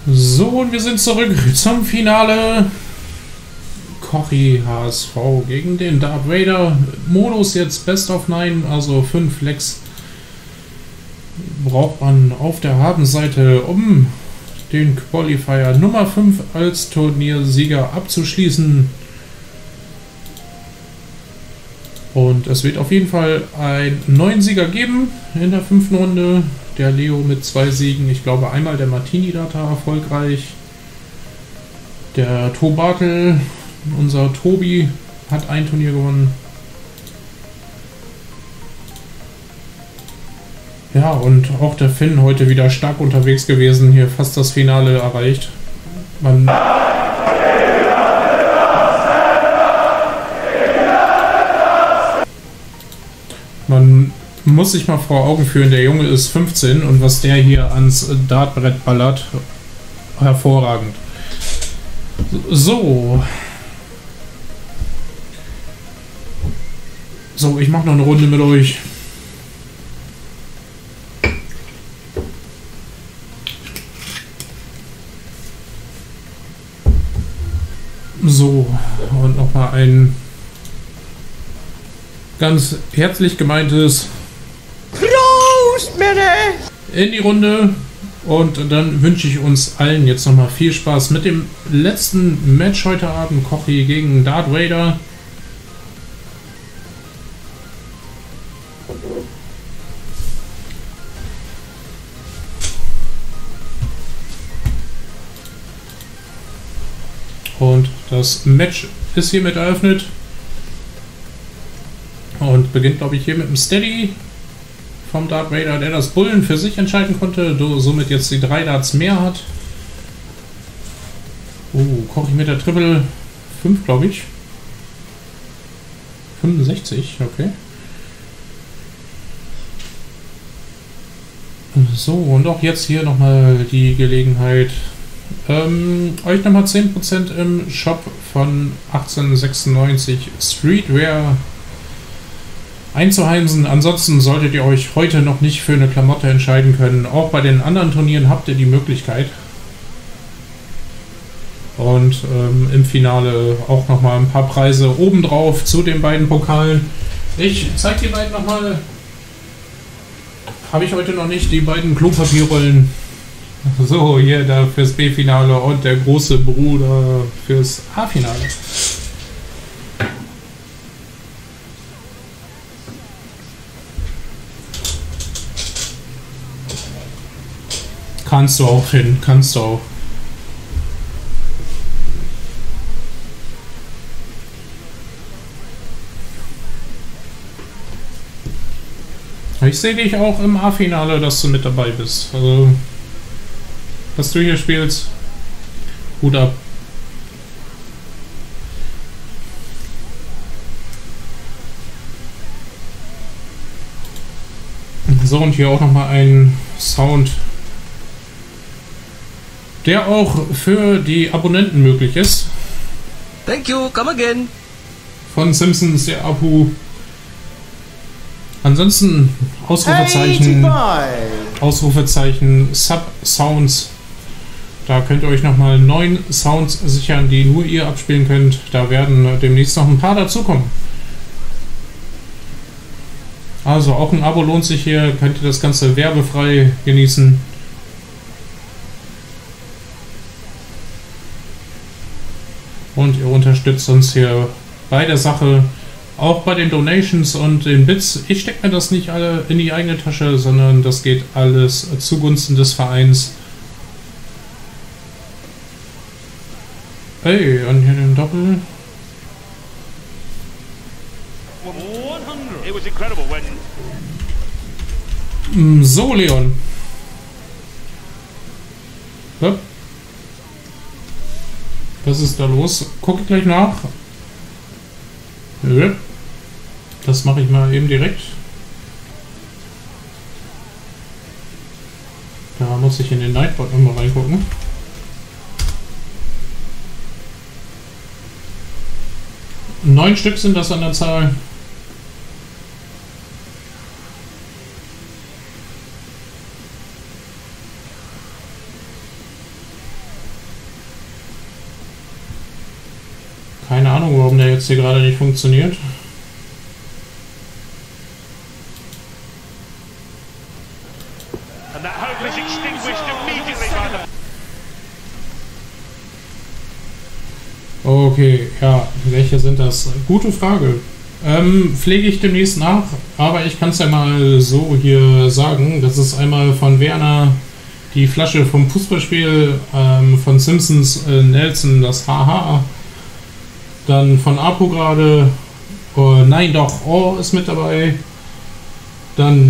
So, und wir sind zurück zum Finale. Kochi HSV gegen den Darth Vader. Modus jetzt Best of 9, also 5 Lecks braucht man auf der Habenseite, um den Qualifier Nummer 5 als Turniersieger abzuschließen. Und es wird auf jeden Fall einen neuen Sieger geben in der 5. Runde. Der Leo mit 2 Siegen. Ich glaube einmal der Martini Data erfolgreich. Der Tobartel, unser Tobi, hat ein Turnier gewonnen. Ja, und auch der Finn heute wieder stark unterwegs gewesen. Hier fast das Finale erreicht. Man muss sich mal vor Augen führen, der Junge ist 15 und was der hier ans Dartbrett ballert, hervorragend. So, ich mache noch eine Runde mit euch. So, und nochmal ein ganz herzlich gemeintes Prost, bitte! In die Runde. Und dann wünsche ich uns allen jetzt nochmal viel Spaß mit dem letzten Match heute Abend. Kochi gegen Darth Vader. Und das Match ist hiermit eröffnet. Und beginnt, glaube ich, hier mit dem Steady vom Darth Vader, der das Bullen für sich entscheiden konnte, somit jetzt die 3 Darts mehr hat. Koche ich mit der Triple 5, glaube ich. 65, okay. So, und auch jetzt hier nochmal die Gelegenheit, euch nochmal 10% im Shop von 1896 Streetwear einzuheimsen. Ansonsten solltet ihr euch heute noch nicht für eine Klamotte entscheiden können. Auch bei den anderen Turnieren habt ihr die Möglichkeit. Und im Finale auch nochmal ein paar Preise obendrauf zu den beiden Pokalen. Ich zeige die beiden nochmal. Habe ich heute noch nicht, die beiden Klopapierrollen. So, hier da fürs B-Finale und der große Bruder fürs A-Finale. Kannst du auch hin, kannst du auch. Ich sehe dich auch im A-Finale, dass du mit dabei bist. Also, was du hier spielst, Hut ab. So, und hier auch nochmal ein Sound, der auch für die Abonnenten möglich ist. Thank you, come again. Von Simpsons, der Apu. Ansonsten Ausrufezeichen, Ausrufezeichen, Sub-Sounds. Da könnt ihr euch nochmal 9 Sounds sichern, die nur ihr abspielen könnt. Da werden demnächst noch ein paar dazukommen. Also auch ein Abo lohnt sich hier, könnt ihr das Ganze werbefrei genießen. Und ihr unterstützt uns hier bei der Sache, auch bei den Donations und den Bits. Ich stecke mir das nicht alle in die eigene Tasche, sondern das geht alles zugunsten des Vereins. Hey, und hier den Doppel. So, Leon. Hopp. Was ist da los? Gucke ich gleich nach. Das mache ich mal eben direkt. Da muss ich in den Nightbot nochmal reingucken. Neun Stück sind das an der Zahl. Ahnung, warum der jetzt hier gerade nicht funktioniert. And that hope is extinguished immediately by the... Okay, ja, welche sind das? Gute Frage. Pflege ich demnächst nach, aber ich kann es ja mal so hier sagen. Das ist einmal von Werner die Flasche vom Fußballspiel, von Simpsons Nelson das Haha, dann von Apo gerade, nein doch, Oh ist mit dabei, dann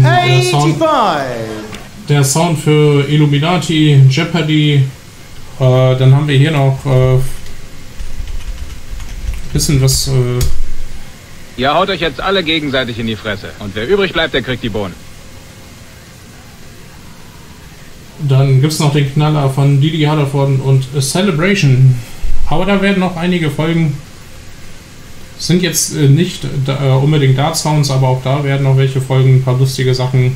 der Sound für Illuminati, Jeopardy, dann haben wir hier noch bisschen was. Ihr haut euch jetzt alle gegenseitig in die Fresse. Und wer übrig bleibt, der kriegt die Bohnen. Dann gibt es noch den Knaller von Didi Hallervorden und A Celebration. Aber da werden noch einige Folgen. Sind jetzt nicht unbedingt Dart-Sounds, aber auch da werden noch welche folgen. Ein paar lustige Sachen.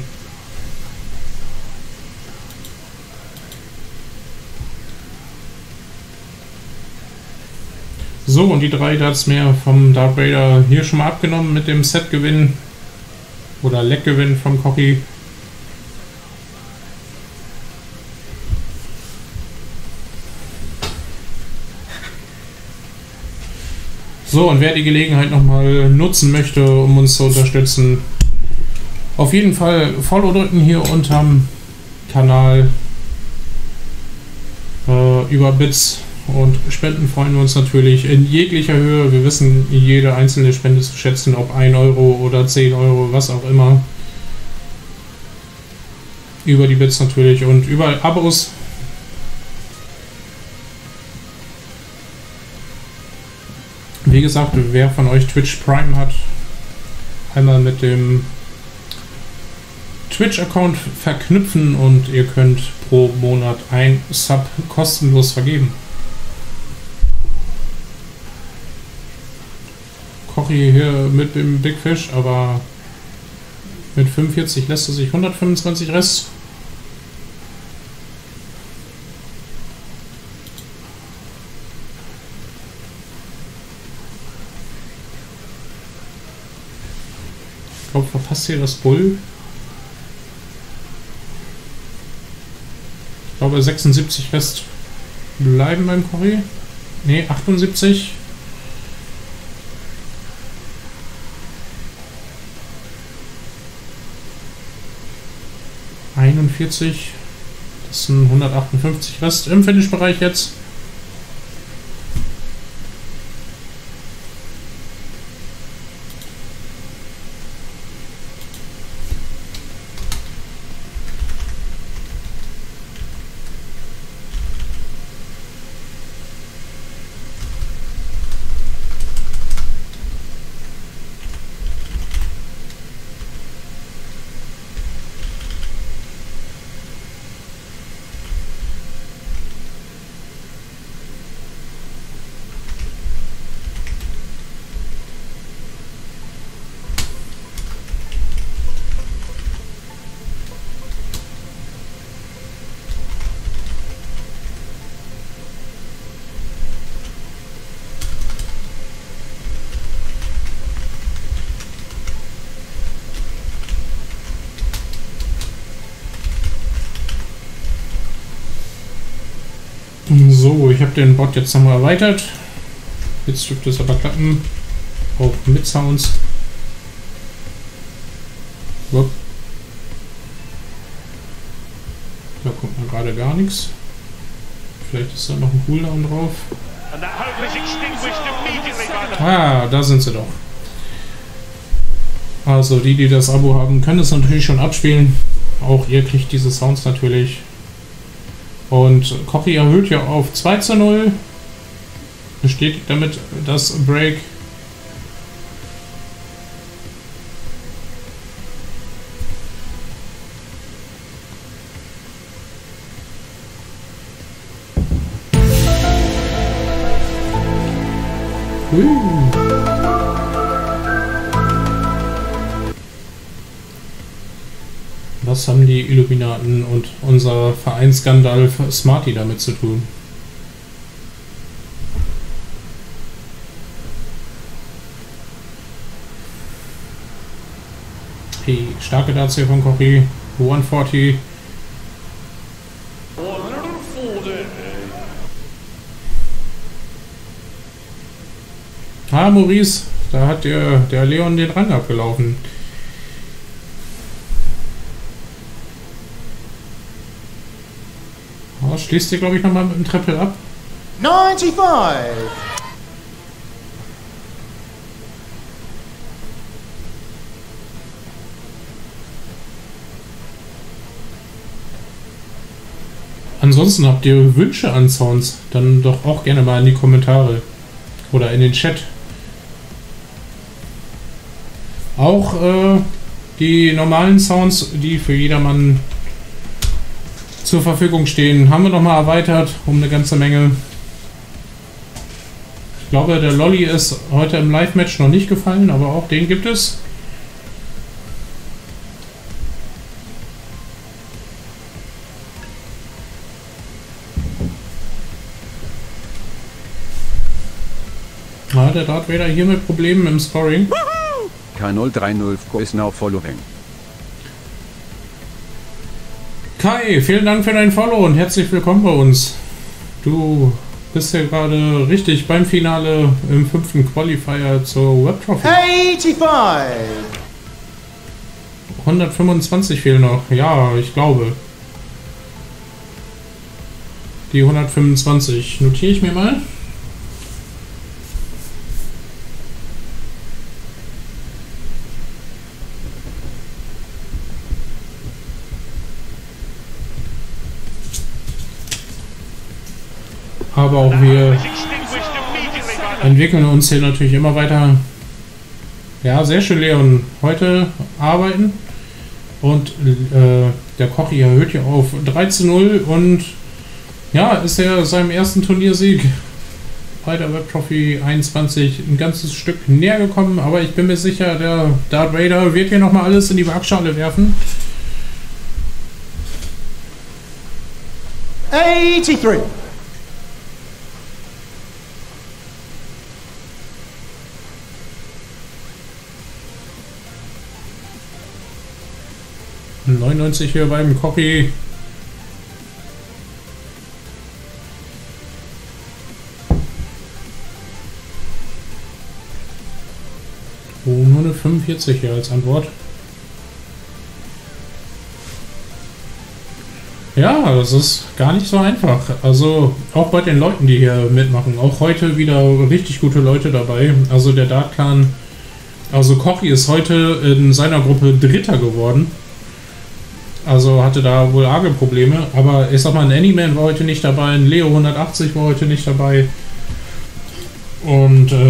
So, und die 3 Darts mehr vom Darth Vader hier schon mal abgenommen mit dem Set-Gewinn oder Leckgewinn vom Kochi. So, und wer die Gelegenheit nochmal nutzen möchte, um uns zu unterstützen, auf jeden Fall Follow drücken hier unterm Kanal. Über Bits und Spenden freuen wir uns natürlich in jeglicher Höhe. Wir wissen jede einzelne Spende zu schätzen, ob 1 Euro oder 10 Euro, was auch immer. Über die Bits natürlich und über Abos. Wie gesagt, wer von euch Twitch Prime hat, einmal mit dem Twitch-Account verknüpfen und ihr könnt pro Monat ein Sub kostenlos vergeben. Kochi hier mit dem Big Fish, aber mit 45 lässt er sich 125 Rest. Ich glaube, verpasst hier das Bull. Ich glaube, 76 Rest bleiben beim Kochi. Ne, 78. Das sind 158 Rest im Finish-Bereich jetzt. So, ich habe den Bot jetzt nochmal erweitert. Jetzt dürfte es aber klappen. Auch mit Sounds. Wupp. Da kommt man gerade gar nichts. Vielleicht ist da noch ein Cooldown drauf. Ah, da sind sie doch. Also die das Abo haben, können es natürlich schon abspielen. Auch ihr kriegt diese Sounds natürlich. Und Kochi erhöht ja auf 2:0. Bestätigt damit das Break. Was haben die Illuminaten und unser Vereins Gandalf Smarty damit zu tun? XP. Starke Darts hier von Kochi. 140. Ah, Maurice, da hat der Leon den Rang abgelaufen. Oh, schließt ihr, glaube ich, nochmal mit dem Triple ab. 95. Ansonsten habt ihr Wünsche an Sounds, dann doch auch gerne mal in die Kommentare oder in den Chat. Auch die normalen Sounds, die für jedermann zur Verfügung stehen, haben wir nochmal erweitert um eine ganze Menge. Ich glaube, der Lolly ist heute im Live-Match noch nicht gefallen, aber auch den gibt es. Ah, der Darth Vader hier mit Problemen im Scoring. K030 is now following. Kai, vielen Dank für dein Follow und herzlich willkommen bei uns. Du bist ja gerade richtig beim Finale im 5. Qualifier zur Web Trophy. 85. 125 fehlen noch. Ja, ich glaube. Die 125 notiere ich mir mal. Aber auch wir entwickeln uns hier natürlich immer weiter. Ja, sehr schön, Leon. Heute arbeiten. Und der Kochi erhöht hier auf 3:0 und ja, ist er seinem ersten Turniersieg bei der Web Trophy 21 ein ganzes Stück näher gekommen. Aber ich bin mir sicher, der Darth Vader wird hier nochmal alles in die Waagschale werfen. 83. 99 hier beim Kochi. Oh, nur eine 45 hier als Antwort. Ja, das ist gar nicht so einfach. Also auch bei den Leuten, die hier mitmachen. Auch heute wieder richtig gute Leute dabei. Also der Dart Clan, also Kochi ist heute in seiner Gruppe Dritter geworden. Also hatte da wohl arge Probleme. Aber ich sag mal, ein Anyman war heute nicht dabei. Ein Leo 180 war heute nicht dabei. Und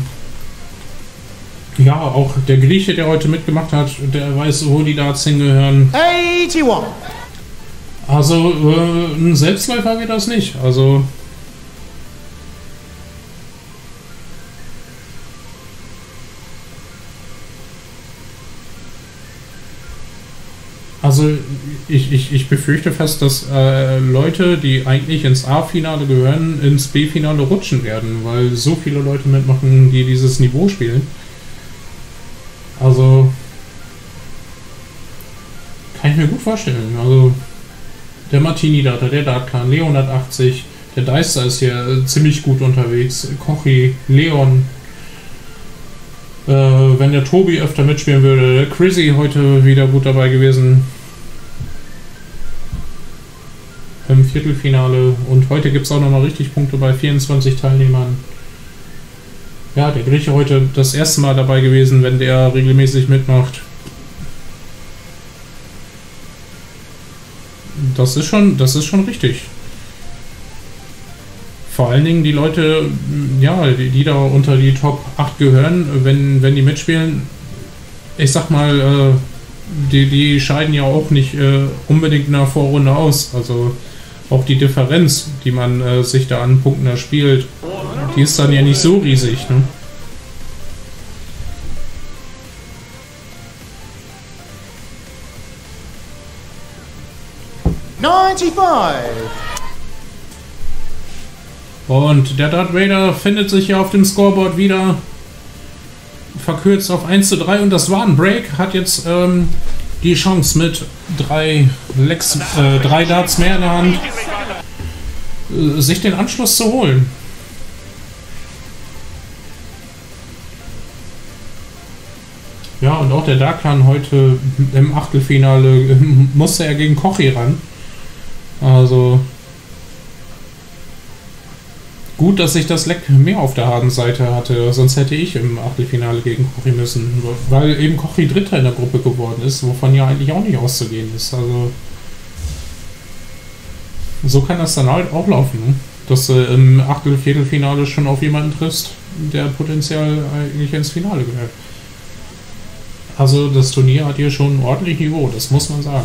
ja, auch der Grieche, der heute mitgemacht hat, der weiß, wo die Darts hingehören. 81. Also ein Selbstläufer wird das nicht. Also ich befürchte fast, dass Leute, die eigentlich ins A-Finale gehören, ins B-Finale rutschen werden, weil so viele Leute mitmachen, die dieses Niveau spielen. Also kann ich mir gut vorstellen. Also der Martini Data, der Dart Clan, Leon 180, der Deister ist hier ziemlich gut unterwegs, Kochi, Leon. Wenn der Tobi öfter mitspielen würde, der Chrissy heute wieder gut dabei gewesen. Im Viertelfinale. Und heute gibt es auch nochmal richtig Punkte bei 24 Teilnehmern. Ja, der Grieche heute das erste Mal dabei gewesen, wenn der regelmäßig mitmacht. Das ist schon richtig. Vor allen Dingen die Leute, ja, die da unter die Top 8 gehören, wenn die mitspielen, ich sag mal, die scheiden ja auch nicht unbedingt in der Vorrunde aus. Also auch die Differenz, die man sich da an Punkten erspielt, die ist dann ja nicht so riesig, ne? Und der Darth Vader findet sich ja auf dem Scoreboard wieder. verkürzt auf 1:3 und das war ein Break, hat jetzt die Chance mit 3 Darts mehr in der Hand, sich den Anschluss zu holen. Ja, und auch der Darklan heute im Achtelfinale musste er gegen Kochi ran. Also gut, dass ich das Leck mehr auf der harten Seite hatte, sonst hätte ich im Achtelfinale gegen Kochi müssen, weil eben Kochi Dritter in der Gruppe geworden ist, wovon ja eigentlich auch nicht auszugehen ist. Also so kann das dann halt auch laufen, ne? Dass du im Achtel-Viertelfinale schon auf jemanden triffst, der potenziell eigentlich ins Finale gehört. Also das Turnier hat hier schon ein ordentliches Niveau, das muss man sagen.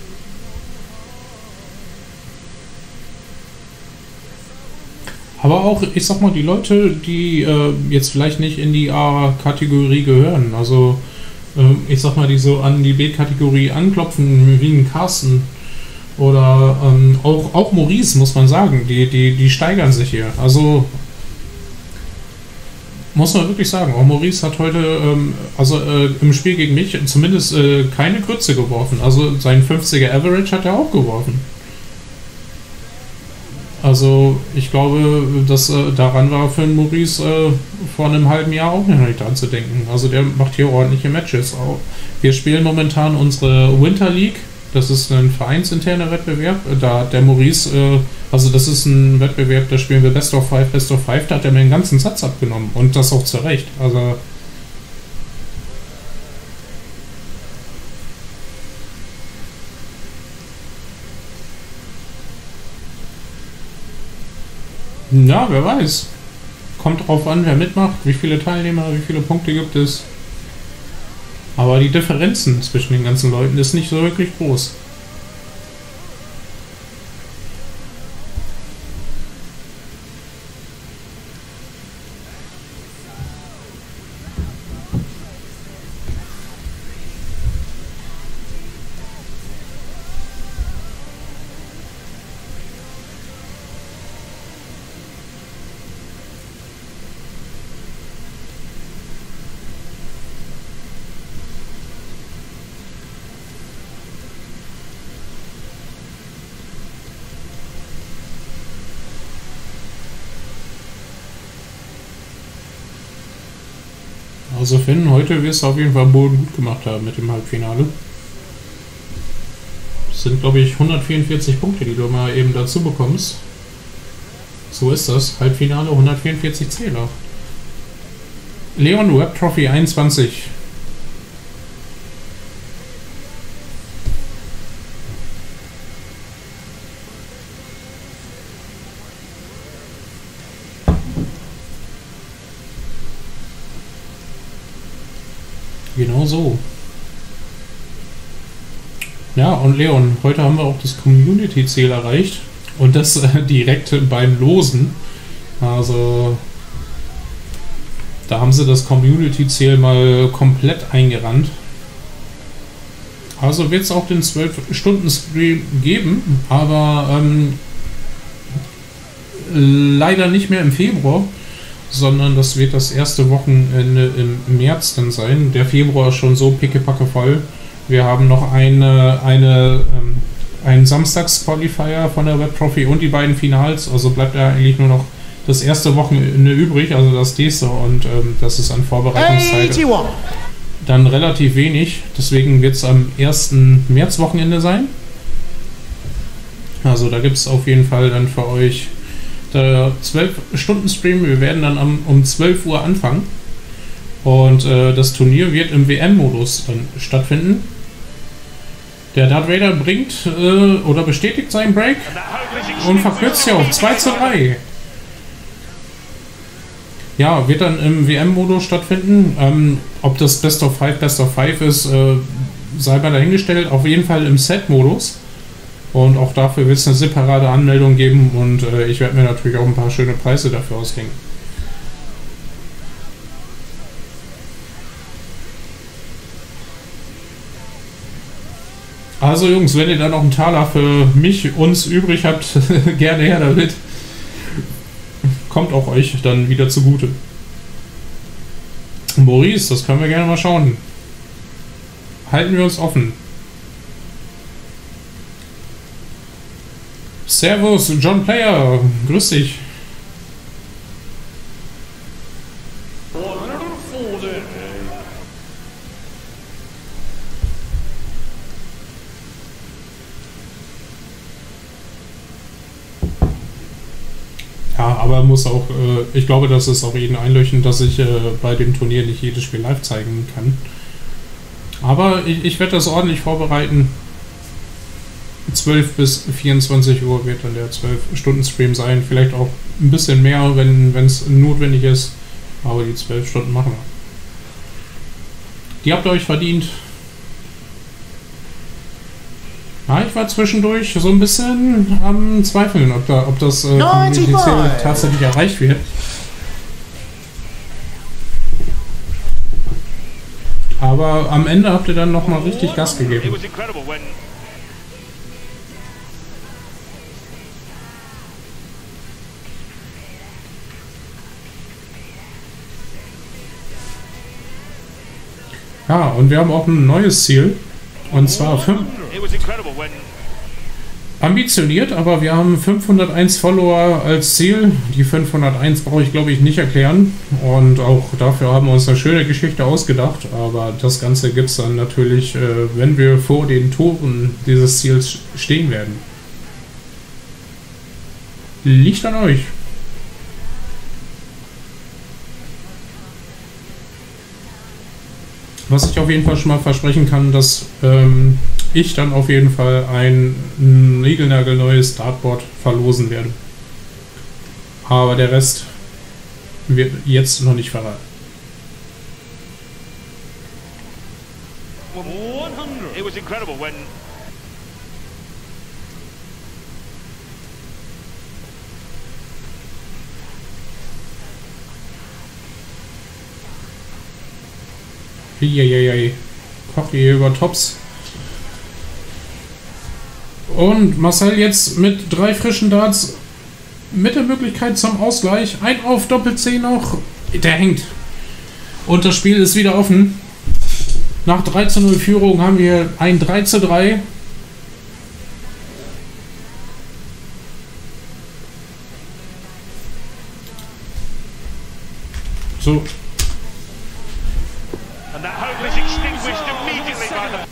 Aber auch, ich sag mal, die Leute, die jetzt vielleicht nicht in die A-Kategorie gehören, also ich sag mal, die so an die B-Kategorie anklopfen, wie ein Carsten oder auch Maurice, muss man sagen, die steigern sich hier. Also muss man wirklich sagen, auch Maurice hat heute, im Spiel gegen mich zumindest keine Grütze geworfen. Also sein 50er Average hat er auch geworfen. Also ich glaube, dass daran war für den Maurice vor einem halben Jahr auch noch nicht dran zu denken. Also der macht hier ordentliche Matches. Wir spielen momentan unsere Winter League. Das ist ein vereinsinterner Wettbewerb. Da hat der Maurice, also das ist ein Wettbewerb, da spielen wir Best of 5, da hat er mir einen ganzen Satz abgenommen. Und das auch zu Recht. Also ja, wer weiß. Kommt drauf an, wer mitmacht, wie viele Teilnehmer, wie viele Punkte gibt es. Aber die Differenzen zwischen den ganzen Leuten ist nicht so wirklich groß. Also Finn, heute wirst du auf jeden Fall Boden gut gemacht haben mit dem Halbfinale. Das sind, glaube ich, 144 Punkte, die du mal eben dazu bekommst. So ist das. Halbfinale 144 Zähler. Leon, Web Trophy 21. Genau so. Ja, und Leon, heute haben wir auch das Community-Ziel erreicht. Und das direkt beim Losen. Also, da haben sie das Community-Ziel mal komplett eingerannt. Also wird es auch den 12-Stunden-Stream geben, aber leider nicht mehr im Februar, sondern das wird das erste Wochenende im März dann sein. Der Februar ist schon so pickepacke voll. Wir haben noch einen Samstags-Qualifier von der Web Trophy und die beiden Finals. Also bleibt ja eigentlich nur noch das erste Wochenende übrig, also das nächste. Und das ist an Vorbereitungszeit dann relativ wenig. Deswegen wird es am 1. März-Wochenende sein. Also da gibt es auf jeden Fall dann für euch 12-Stunden-Stream. Wir werden dann um 12 Uhr anfangen. Und das Turnier wird im WM-Modus dann stattfinden. Der Darth Vader bringt oder bestätigt seinen Break und verkürzt ja auf 2:3. Ja, wird dann im WM-Modus stattfinden. Ob das Best of 5 ist, sei mal dahingestellt. Auf jeden Fall im Set-Modus. Und auch dafür wird es eine separate Anmeldung geben und ich werde mir natürlich auch ein paar schöne Preise dafür aushängen. Also Jungs, wenn ihr da noch einen Taler für mich, uns übrig habt, gerne her damit. Kommt auch euch dann wieder zugute. Maurice, das können wir gerne mal schauen. Halten wir uns offen. Servus, John Player. Grüß dich. Ja, aber muss auch, ich glaube, das ist auch jeden einleuchtend, dass ich bei dem Turnier nicht jedes Spiel live zeigen kann. Aber ich werde das ordentlich vorbereiten. 12 bis 24 Uhr wird dann der 12-Stunden-Stream sein. Vielleicht auch ein bisschen mehr, wenn es notwendig ist. Aber die 12 Stunden machen wir. Die habt ihr euch verdient. Ja, ich war zwischendurch so ein bisschen am Zweifeln, ob das Ziel tatsächlich erreicht wird. Aber am Ende habt ihr dann nochmal richtig Gas gegeben. Ja, und wir haben auch ein neues Ziel. Und zwar ambitioniert, aber wir haben 501 Follower als Ziel. Die 501 brauche ich, glaube ich, nicht erklären. Und auch dafür haben wir uns eine schöne Geschichte ausgedacht. Aber das Ganze gibt es dann natürlich, wenn wir vor den Toren dieses Ziels stehen werden. Liegt an euch. Was ich auf jeden Fall schon mal versprechen kann, dass ich dann auf jeden Fall ein niegelnagelneues Dartboard verlosen werde. Aber der Rest wird jetzt noch nicht verraten. It was incredible when Kocht ihr über Tops. Und Marcel jetzt mit 3 frischen Darts mit der Möglichkeit zum Ausgleich. Ein auf Doppel-C noch. Der hängt. Und das Spiel ist wieder offen. Nach 3:0 Führung haben wir ein 3:3. So. and that hope was extinguished immediately by the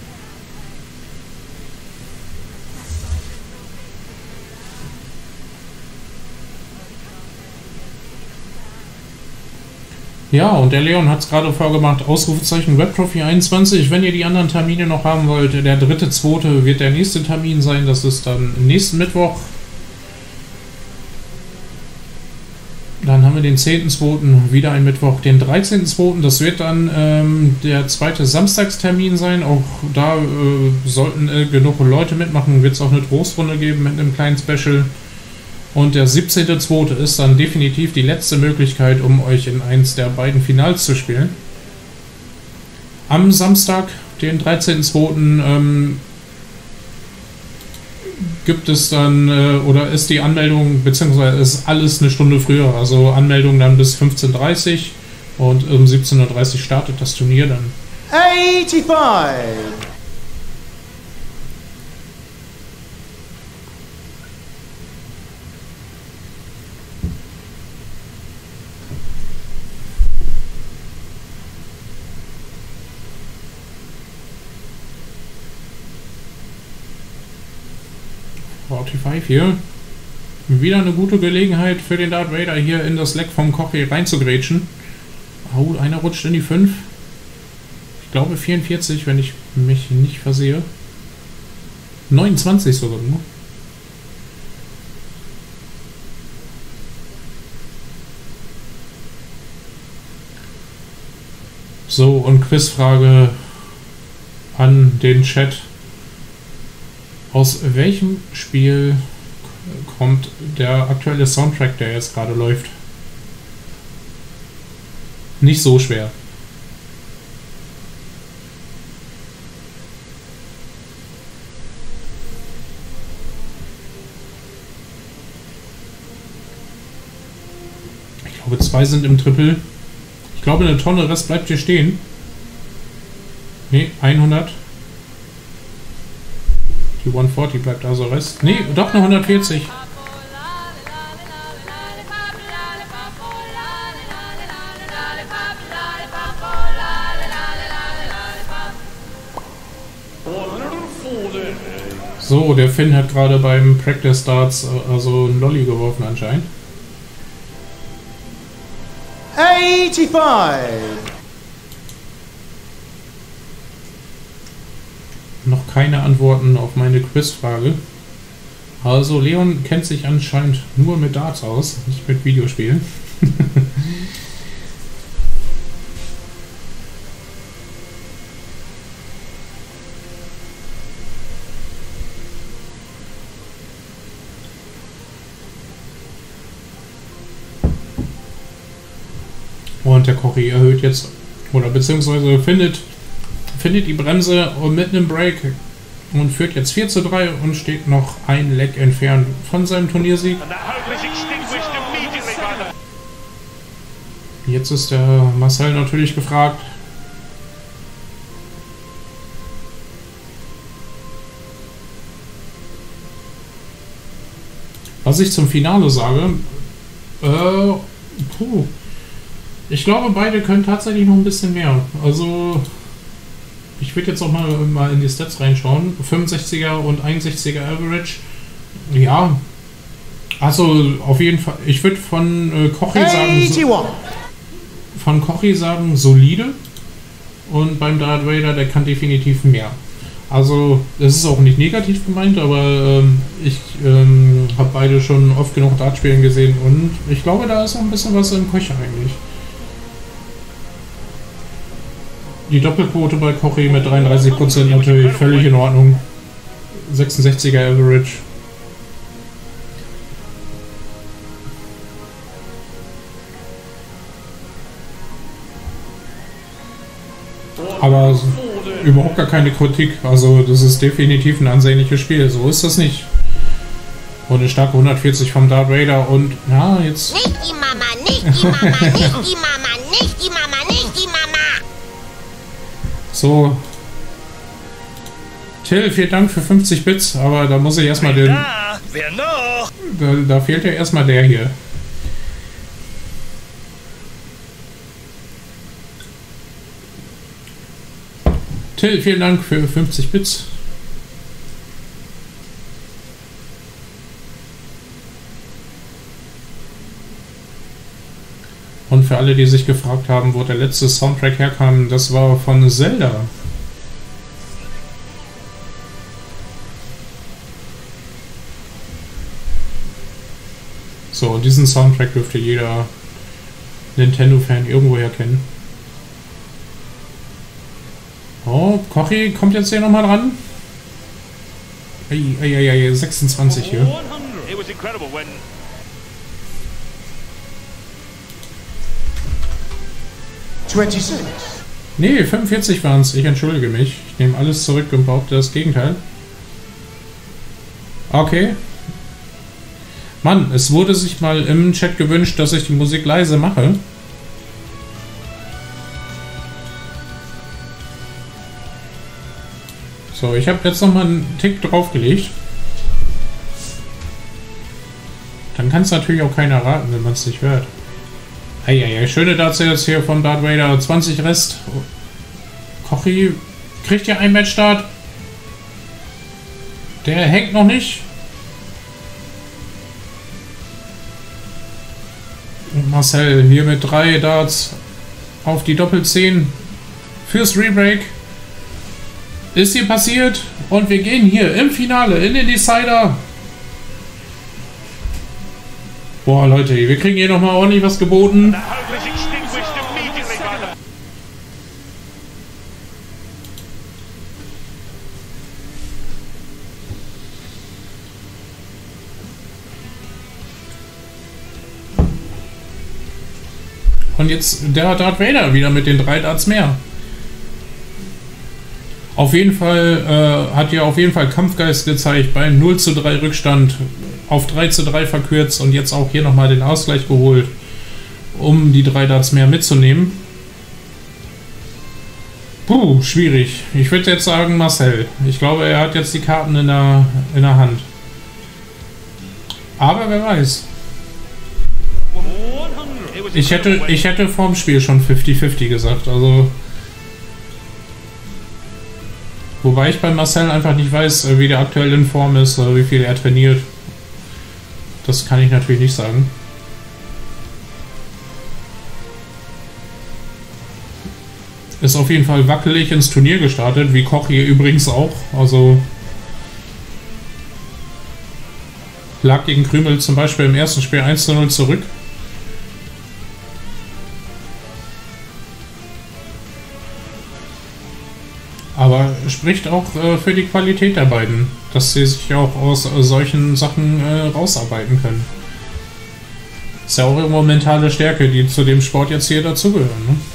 Ja, und der Leon hat es gerade vorgemacht, Ausrufezeichen Webtrophy 21. Wenn ihr die anderen Termine noch haben wollt, der 3.2. wird der nächste Termin sein. Das ist dann nächsten Mittwoch. Dann haben wir den 10.2. wieder ein Mittwoch. Den 13.2. das wird dann der zweite Samstagstermin sein. Auch da sollten genug Leute mitmachen. Wird es auch eine Trostrunde geben mit einem kleinen Special. Und der 17.2. ist dann definitiv die letzte Möglichkeit, um euch in eins der beiden Finals zu spielen. Am Samstag, den 13.2. Gibt es dann, oder ist die Anmeldung, beziehungsweise ist alles eine Stunde früher. Also Anmeldung dann bis 15:30 Uhr und um 17:30 Uhr startet das Turnier dann. 85. 45 hier. Wieder eine gute Gelegenheit für den Darth Vader hier in das Leck vom Kochi reinzugrätschen. Oh, einer rutscht in die 5. Ich glaube 44, wenn ich mich nicht versehe. 29 sogar nur. So, und Quizfrage an den Chat. Aus welchem Spiel kommt der aktuelle Soundtrack, der jetzt gerade läuft? Nicht so schwer. Ich glaube, 2 sind im Triple. Ich glaube, eine Tonne Rest bleibt hier stehen. Ne, 100. Die 140 bleibt also Rest. Ne, doch eine 140. So, der Finn hat gerade beim Practice Starts also einen Lolli geworfen anscheinend. 85. Noch keine Antworten auf meine Quizfrage. Also Leon kennt sich anscheinend nur mit Darts aus, nicht mit Videospielen. Und der Kochi erhöht jetzt, oder beziehungsweise findet die Bremse mit einem Break und führt jetzt 4:3 und steht noch ein Leck entfernt von seinem Turniersieg. Jetzt ist der Marcel natürlich gefragt. Was ich zum Finale sage, ich glaube, beide können tatsächlich noch ein bisschen mehr. Also, ich würde jetzt auch mal in die Stats reinschauen. 65er und 61er Average. Ja. Also, auf jeden Fall. Ich würde von Kochi sagen, solide. Und beim Darth Vader, der kann definitiv mehr. Also, das ist auch nicht negativ gemeint, aber ich habe beide schon oft genug Dart spielen gesehen. Und ich glaube, da ist noch ein bisschen was im Köcher eigentlich. Die Doppelquote bei Kochi mit 33% natürlich völlig in Ordnung. 66er Average. Aber überhaupt gar keine Kritik. Also das ist definitiv ein ansehnliches Spiel. So ist das nicht. Und eine starke 140 vom Darth Vader und ja, jetzt... Nicht die Mama, nicht die Mama, nicht die Mama, nicht die Mama, nicht die Mama. So. Till, vielen Dank für 50 Bits, aber da muss ich erstmal den... Wer noch? Da fehlt ja erstmal der hier. Till, vielen Dank für 50 Bits. Und für alle, die sich gefragt haben, wo der letzte Soundtrack herkam, das war von Zelda. So, und diesen Soundtrack dürfte jeder Nintendo-Fan irgendwoher kennen. Oh, Kochi kommt jetzt hier nochmal dran. 26 hier. It was incredible when 26. Nee, 45 waren es. Ich entschuldige mich. Ich nehme alles zurück und behaupte das Gegenteil. Okay. Mann, es wurde sich mal im Chat gewünscht, dass ich die Musik leise mache. So, ich habe jetzt nochmal einen Tick draufgelegt. Dann kann es natürlich auch keiner raten, wenn man es nicht hört. Eieiei, schöne Darts jetzt hier von Darth Vader. 20 Rest. Kochi kriegt ja einen Matchstart. Der hängt noch nicht. Und Marcel hier mit 3 Darts auf die Doppel-10 fürs Rebreak. Ist hier passiert und wir gehen hier im Finale in den Decider. Boah, Leute, wir kriegen hier nochmal ordentlich was geboten. Und jetzt der Darth Vader wieder mit den 3 Darts mehr. Auf jeden Fall hat ja auf jeden Fall Kampfgeist gezeigt bei 0:3 Rückstand auf 3:3 verkürzt und jetzt auch hier nochmal den Ausgleich geholt, um die 3 Darts mehr mitzunehmen. Puh, schwierig. Ich würde jetzt sagen Marcel. Ich glaube, er hat jetzt die Karten in der Hand. Aber wer weiß. Ich hätte vorm Spiel schon 50-50 gesagt. Also, wobei ich bei Marcel einfach nicht weiß, wie der aktuell in Form ist, wie viel er trainiert. Das kann ich natürlich nicht sagen. Ist auf jeden Fall wackelig ins Turnier gestartet, wie Koch hier übrigens auch. Also lag gegen Krümel zum Beispiel im ersten Spiel 1:0 zurück. Aber spricht auch für die Qualität der beiden, dass sie sich auch aus solchen Sachen rausarbeiten können. Ist ja auch irgendwo mentale Stärke, die zu dem Sport jetzt hier dazugehören, ne?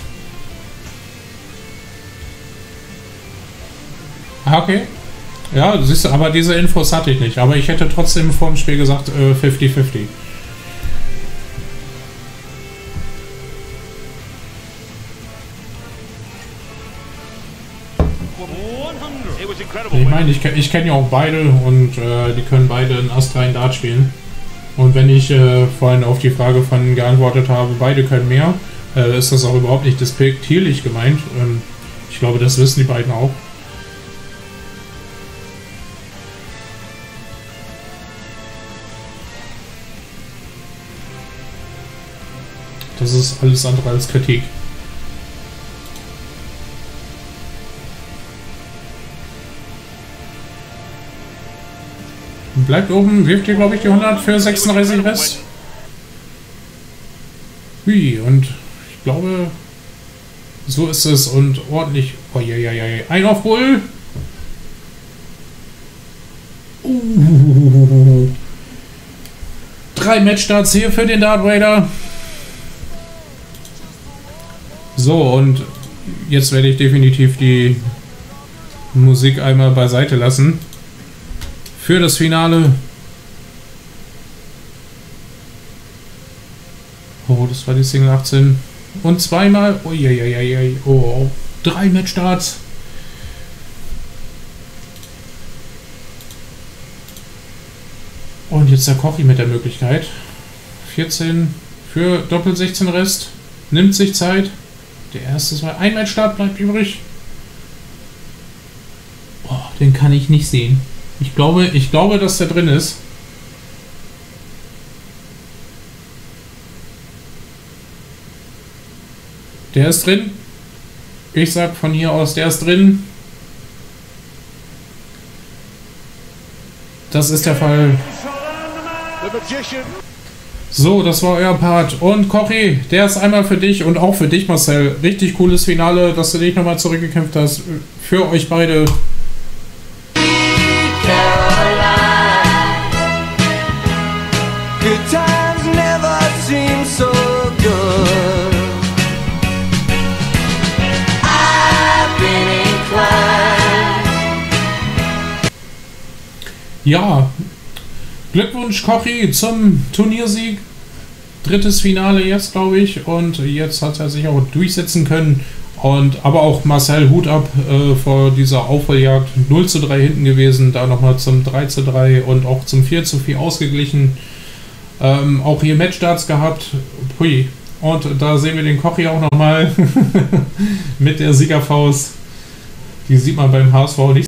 Okay. Ja, siehst du, aber diese Infos hatte ich nicht. Aber ich hätte trotzdem vor dem Spiel gesagt 50-50. Ich meine, ich kenne ja auch beide und die können beide einen astreinen Dart spielen. Und wenn ich vorhin auf die Frage von geantwortet habe, beide können mehr, ist das auch überhaupt nicht despektierlich gemeint. Ich glaube, das wissen die beiden auch. Das ist alles andere als Kritik. Bleibt oben, wirft hier glaube ich die 100 für 36 Rest. Hui, und ich glaube, so ist es und ordentlich. Oh, ja. Ein auf Bull. 3 Matchstarts hier für den Dart Raider. So, und jetzt werde ich definitiv die Musik einmal beiseite lassen. Für das Finale. Oh, das war die Single 18. Und zweimal. Oh, oh, 3 Matchstarts. Und jetzt der Kochi mit der Möglichkeit. 14 für Doppel 16 Rest. Nimmt sich Zeit. Der erste war ein Matchstart, bleibt übrig. Oh, den kann ich nicht sehen. Ich glaube, dass der drin ist. Der ist drin. Ich sag von hier aus, der ist drin. Das ist der Fall. So, das war euer Part. Und Kochi, der ist einmal für dich und auch für dich, Marcel. Richtig cooles Finale, dass du dich nochmal zurückgekämpft hast. Für euch beide. Ja, Glückwunsch Kochi zum Turniersieg. 3. Finale jetzt, glaube ich. Und jetzt hat er sich auch durchsetzen können. Aber auch Marcel, Hut ab vor dieser Aufholjagd. 0:3 hinten gewesen, da nochmal zum 3:3 und auch zum 4:4 ausgeglichen. Auch hier Matchstarts gehabt. Hui. Und da sehen wir den Kochi auch nochmal mit der Siegerfaust. Die sieht man beim HSV nicht